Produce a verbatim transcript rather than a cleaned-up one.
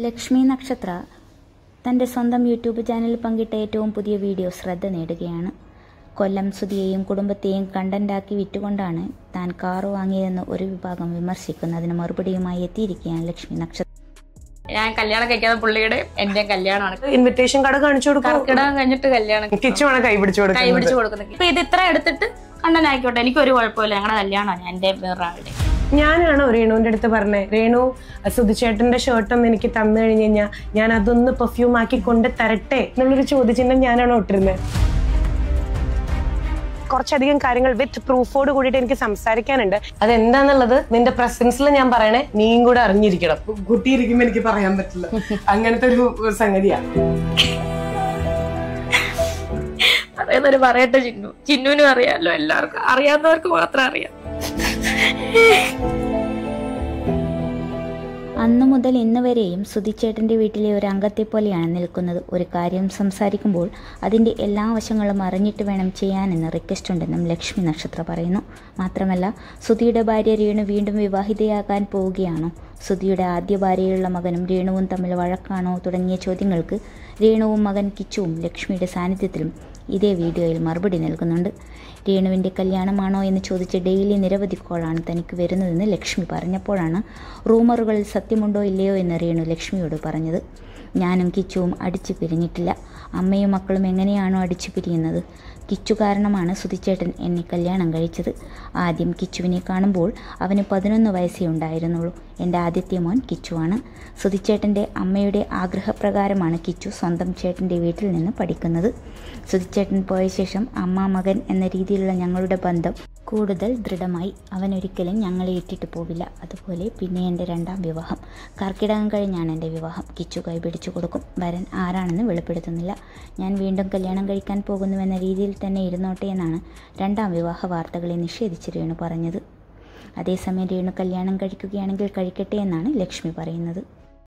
ലക്ഷ്മി നക്ഷത്ര തൻ്റെ സ്വന്തം യൂട്യൂബ് ചാനലിൽ പങ്കിട്ട ഏറ്റവും പുതിയ വീഡിയോ ശ്രദ്ധ നേടുകയാണ്. കൊല്ലം സുധിയെയും കുടുംബത്തെയും കണ്ടന്റാക്കി വിറ്റുകൊണ്ടാണ് താൻ കാറ് വാങ്ങിയതെന്ന് ഒരു വിഭാഗം വിമർശിക്കുന്നതിന് മറുപടിയുമായി എത്തിയിരിക്കുകയാണ് ലക്ഷ്മി നക്ഷത്ര. ഞാൻ കല്യാണം കഴിക്കാതെ പുള്ളിയുടെ എന്റെ കല്യാണമാണ്. ഇൻവിറ്റേഷൻ കാർഡ് കാണിച്ചു കൊടുക്കും. കർക്കിടകം കഴിഞ്ഞിട്ട് കല്യാണം കിച്ചുമാണ് കൈ പിടിച്ചു കൊടുക്കുന്നത്. കൈ പിടിച്ചു കൊടുക്കുന്നത്. ഇപ്പൊ ഇത് ഇത്ര എടുത്തിട്ട് കണ്ടന്റ് ആയിക്കോട്ടെ, എനിക്കൊരു കുഴപ്പമില്ല. ഞങ്ങളുടെ കല്യാണമാണ് എന്റെ വേറൊരാളുടെ. ഞാനാണ് രേണുവിന്റെ അടുത്ത് പറഞ്ഞത്, രേണു സുധിച്ചേട്ടന്റെ ഷർട്ട് ഒന്ന് എനിക്ക് തന്നു കഴിഞ്ഞു കഴിഞ്ഞാൽ ഞാൻ അതൊന്ന് പെർഫ്യൂം ആക്കി കൊണ്ട് തരട്ടെ എന്നുള്ളൊരു ചോദ്യചിഹ്നം ഞാനാണ് ഇട്ടിരുന്നത്. കുറച്ചധികം കാര്യങ്ങൾ വിത്ത് പ്രൂഫോട് കൂടിയിട്ട് എനിക്ക് സംസാരിക്കാനുണ്ട്. അതെന്താന്നുള്ളത് നിന്റെ പ്രസൻസിൽ ഞാൻ പറയണേ, നീയും കൂടെ അറിഞ്ഞിരിക്കണം. കുട്ടിയിരിക്കുമ്പോ എനിക്ക് പറയാൻ പറ്റില്ല, അങ്ങനത്തെ ഒരു സംഗതിയാണ്. പറയുന്നൊരു പറയട്ടെ, ചിന്നു ചിന്നുവിനും അറിയാമല്ലോ, എല്ലാവർക്കും അറിയാവുന്നവർക്ക് മാത്രം അറിയാം. അന്നു മുതൽ ഇന്ന് വരെയും സുധിച്ചേട്ടൻ്റെ വീട്ടിലെ ഒരു അംഗത്തെ പോലെയാണ് നിൽക്കുന്നത്. ഒരു കാര്യം സംസാരിക്കുമ്പോൾ അതിൻ്റെ എല്ലാ വശങ്ങളും അറിഞ്ഞിട്ട് വേണം ചെയ്യാനെന്ന് റിക്വസ്റ്റ് ഉണ്ടെന്നും ലക്ഷ്മി നക്ഷത്ര പറയുന്നു. മാത്രമല്ല, സുധിയുടെ ഭാര്യ രേണു വീണ്ടും വിവാഹിതയാകാൻ പോവുകയാണോ, സുധിയുടെ ആദ്യ ഭാര്യയുള്ള മകനും രേണുവും തമ്മിൽ വഴക്കാണോ തുടങ്ങിയ ചോദ്യങ്ങൾക്ക് രേണുവും മകൻ കിച്ചുവും ലക്ഷ്മിയുടെ സാന്നിധ്യത്തിലും ഇതേ വീഡിയോയിൽ മറുപടി നൽകുന്നുണ്ട്. രേണുവിൻ്റെ കല്യാണമാണോ എന്ന് ചോദിച്ച് ഡെയിലി നിരവധി കോളാണ് തനിക്ക് വരുന്നതെന്ന് ലക്ഷ്മി പറഞ്ഞപ്പോഴാണ് റൂമറുകളിൽ സത്യമുണ്ടോ ഇല്ലയോ എന്ന് രേണു ലക്ഷ്മിയോട് പറഞ്ഞത്. ഞാനും കിച്ചുവും അടിച്ചു പിരിഞ്ഞിട്ടില്ല. അമ്മയും മക്കളും എങ്ങനെയാണോ അടിച്ചു പിരിയുന്നത്, കിച്ചു കാരണമാണ് സുധിച്ചേട്ടൻ എന്നെ കല്യാണം കഴിച്ചത്. ആദ്യം കിച്ചുവിനെ കാണുമ്പോൾ അവന് പതിനൊന്ന് വയസ്സേ ഉണ്ടായിരുന്നുള്ളൂ. എൻ്റെ ആദ്യത്തെ മോൻ കിച്ചുവാണ്. സുധിച്ചേട്ടൻ്റെ അമ്മയുടെ ആഗ്രഹപ്രകാരമാണ് കിച്ചു സ്വന്തം ചേട്ടൻ്റെ വീട്ടിൽ നിന്ന് പഠിക്കുന്നത്. സുധിച്ചേട്ടൻ പോയ ശേഷം അമ്മ മകൻ എന്ന രീതിയിലുള്ള ഞങ്ങളുടെ ബന്ധം കൂടുതൽ ദൃഢമായി. അവനൊരിക്കലും ഞങ്ങളെ ഇട്ടിട്ട് പോവില്ല. അതുപോലെ പിന്നെ എൻ്റെ രണ്ടാം വിവാഹം കർക്കിടകം കഴിഞ്ഞാണ് എൻ്റെ വിവാഹം. കിച്ചു കൈപിടിച്ചു കൊടുക്കും. വരൻ ആരാണെന്ന് വെളിപ്പെടുത്തുന്നില്ല. ഞാൻ വീണ്ടും കല്യാണം കഴിക്കാൻ പോകുന്നുവെന്ന രീതിയിൽ തന്നെ ഇരുന്നോട്ടെ എന്നാണ് രണ്ടാം വിവാഹ വാർത്തകളെ നിഷേധിച്ച് രേണു പറഞ്ഞത്. അതേസമയം രേണു കല്യാണം കഴിക്കുകയാണെങ്കിൽ കഴിക്കട്ടെ എന്നാണ് ലക്ഷ്മി പറയുന്നത്.